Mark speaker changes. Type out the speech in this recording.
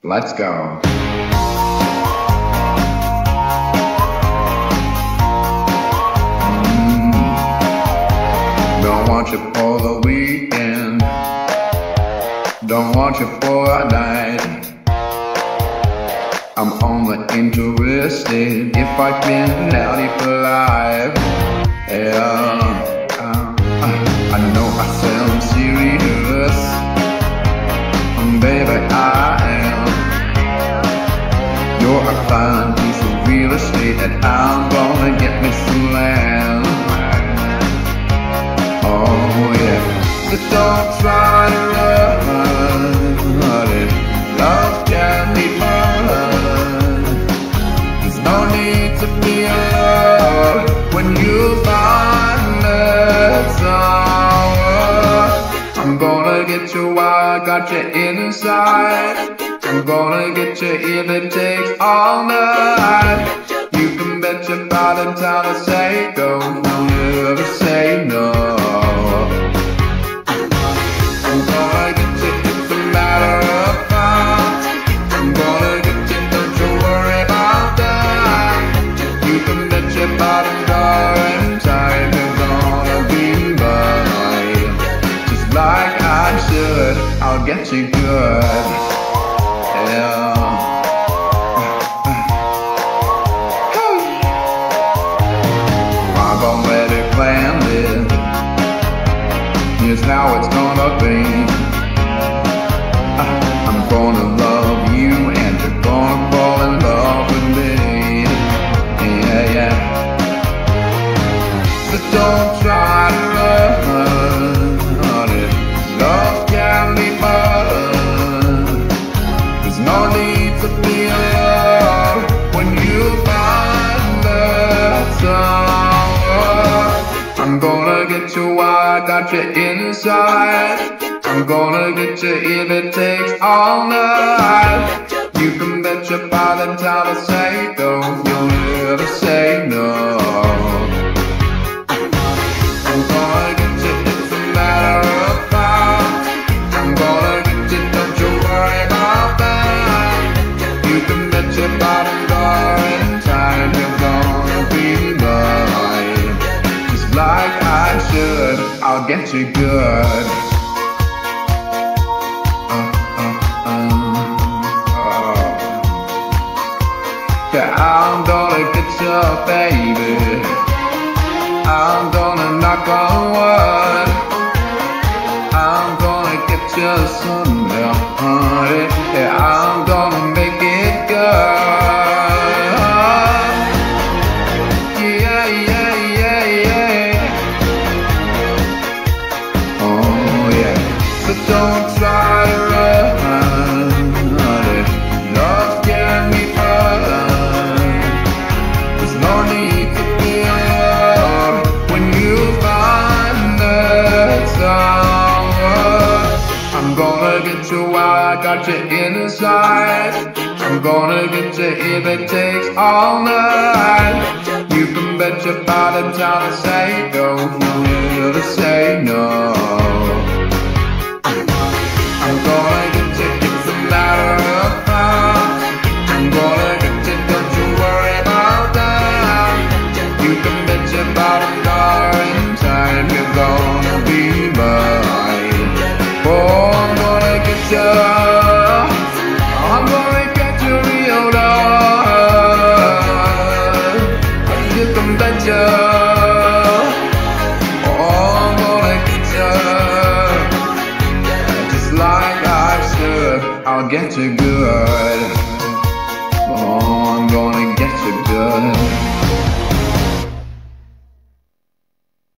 Speaker 1: Let's go. Don't want you for the weekend. Don't want you for a night. I'm only interested if I can out it for life. Yeah, I know I sound serious, baby, I am. You're a fine piece of real estate, and I'm gonna get me some land. Oh yeah, just don't try to run, honey. Love can be fun. There's no need to be alone when you find that someone. I'm gonna get you while I got you inside. I'm gonna get you if it takes all night. You can bet your bottom time to say go, don't ever say no. I'm gonna get you, it's a matter of time. I'm gonna get you, don't you worry about that. You can bet your bottom dollar time you're gonna be mine. Just like I should, I'll get you good. Yeah. I've already planned it. Here's how it's gonna be. I'm gonna love you and you're gonna fall in love with me. Yeah, yeah. So don't try to run, honey. Love can be fun. There's no need to be alone when you find that someone. I'm gonna get you while I got you inside. I'm gonna get you if it takes all night. You can bet your by the time I say go, you'll never say no. I'm gonna get you, it's a matter of time. I'm gonna get you, don't you worry about that. You can bet your bottom dollar in time you're gonna be mine. Just like I should, I'll get you good. Yeah, I'm gonna get you, baby. I'm gonna knock on wood. I'm gonna get you some milk, honey. Yeah, I'm gonna make it good. Yeah, yeah, yeah, yeah. Oh yeah. So don't try to run, honey. Love can be fun. There's no need to be alone when you find that someone. I'm gonna get you while I got you inside. I'm gonna get you if it takes all night. You can bet your bottom time to say go, you'll never say no. I'm gonna get you, it's a matter of time. I'm gonna get you, don't you worry about that. You can bet your bottom dollar in time you're gonna be mine. Oh, I'm gonna get you, I'm gonna get you real love. You can bet you, oh, I'm gonna get you. Just like I should, I'll get you good.